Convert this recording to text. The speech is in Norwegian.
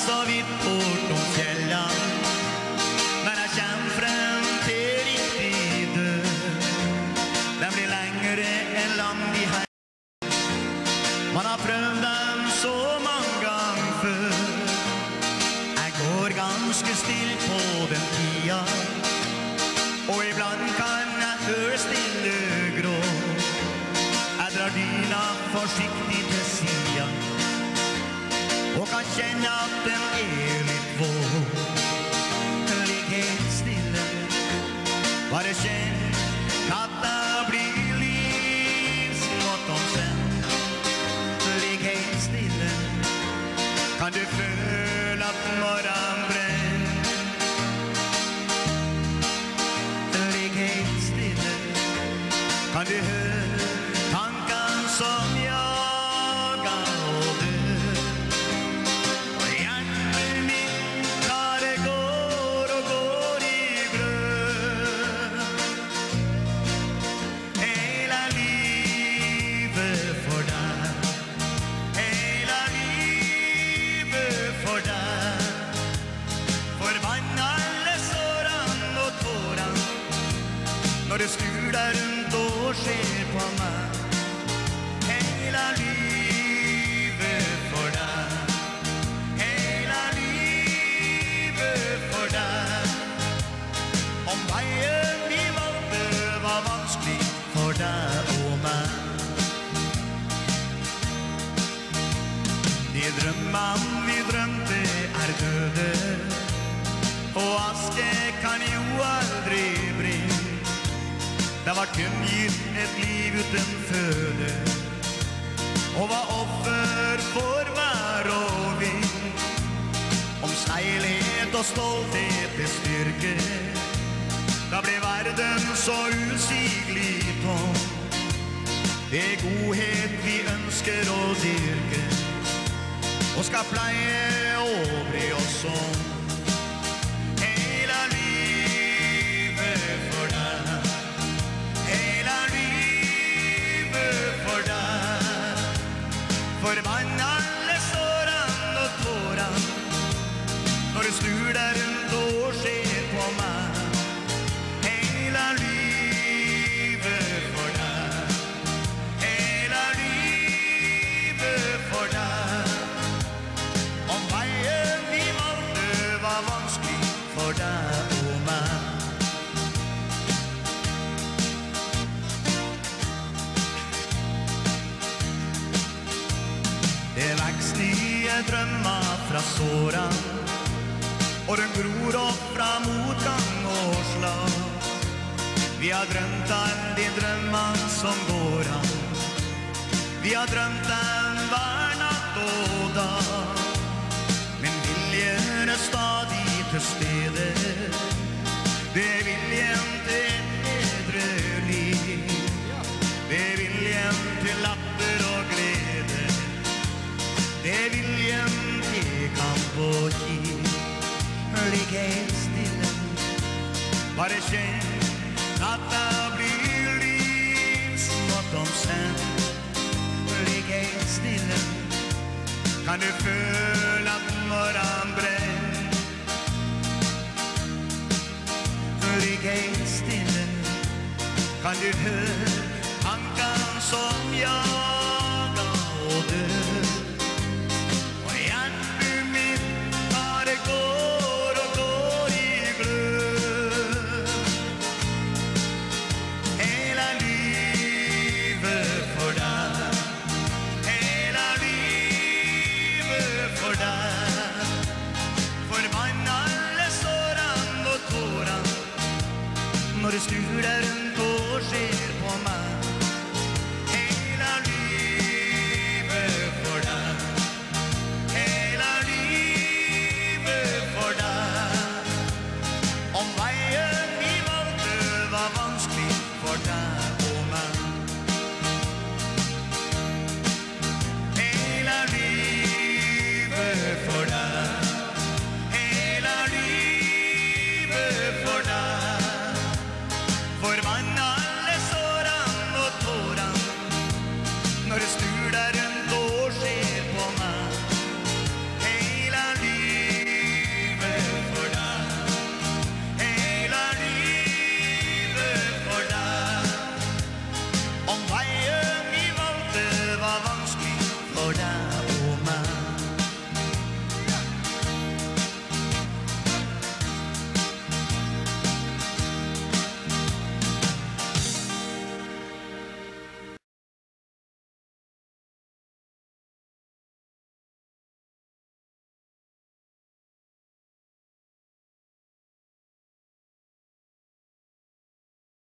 så vidt bortom fjellene, men jeg kommer frem til riktig død. Den blir lengre enn lang de her. Man har prøvd dem så mange ganger før. Jeg går ganske still på den tida, og iblant kan jeg høre stille grå. Jeg drar dyna forsiktig til sida, og kan kjenne at den litt våg. Ligg helt stille, bare kjenn natta blir livsmått omsendt. Ligg helt stille, kan du føle at morgen brenner. Ligg helt stille, kan du høre tankene som jager og dør. Og hjertet mitt bare går og går i glød. Hele livet for deg, hele livet for deg. Forbann alle sårene og tårene når du snur deg rundt og ser på meg. Hele livet for deg, hele livet for deg. Om veien vi valgte var vanskelig for deg og meg. De drømmene vi drømte er døde, og aske kan jo aldri bringe. Det var kun gitt et liv uten føde, og var offer for vær og vind. Om seilhet og stolthet til styrke, da ble verden så usigelig tom. Det er godhet vi ønsker å dyrke, og skal pleie å bry oss om. Hele livet for deg, hele livet for deg. Forbann alle sårene og tårene når du snur deg rundt og ser på meg. Hele livet for deg, hele livet for deg. Om veien vi valgte var vanskelig for deg og meg. Det vekst nye drømmer fra sårene, og den gror opp fra motgang og slag. Vi har drømt alle de drømmene som går an. Vi har drømt dem hver natt og dag. Men viljen er stadig til stede. Det er viljen til et bedre liv. Det er viljen til latter og glede. Det er viljen til kamp og krig. Ligg helt stille, bare kjenn natta blir livsmått omsendt. Ligg helt stille, kan du føle at morgen brenner. Ligg helt stille, kan du høre tankene som jager